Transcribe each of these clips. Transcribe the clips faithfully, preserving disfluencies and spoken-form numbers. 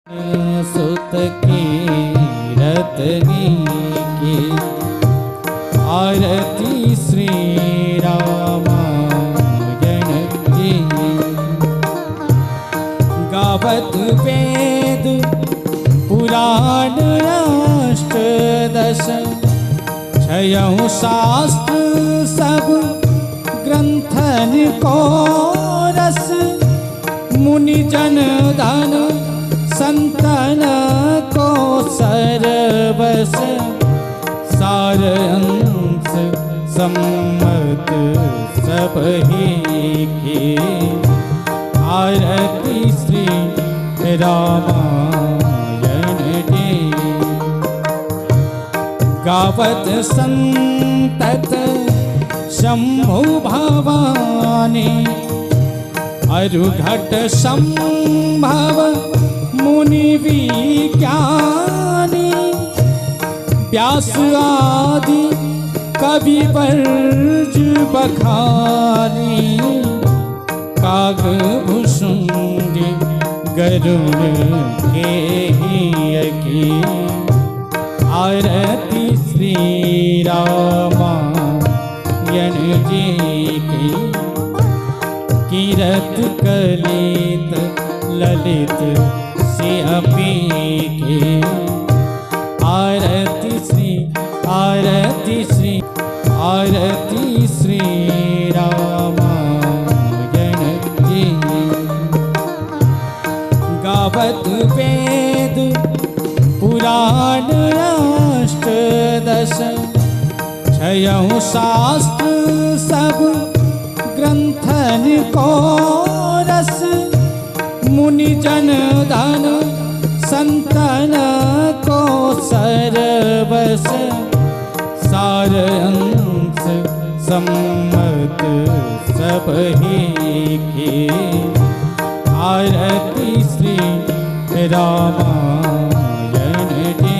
सुत की रतनी की आरती श्री रामायण की। गावत वेद पुराण अष्टदश छयौ शास्त्र सब ग्रंथन को रस। मुनि जन धन संतन को सरबस। सार अंश सम्मत सब ही की आरती श्री रामायण की। गावत संतत शंभु भवानी अरुघट संभव मुनि विज्ञानी। व्यास आदि कवि वर्ज बखानी। काग भुसुंडी गरुड़ के की आरती श्री रामायण जी की। कीरत कलित ललित सिंहपी की आरती श्री आरती श्री आरती श्री रामायण जी। गावत वेद पुराण अष्टदश छयौ शास्त्र सब ग्रंथन को रस। मुनि जन धन संतन को सरबस। सार अंश सम्मत सब ही की आरती श्री रामायण की।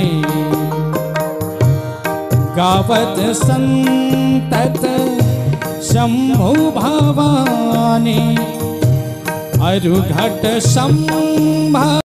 गावत संतत शंभु भवानी अरुघट संभव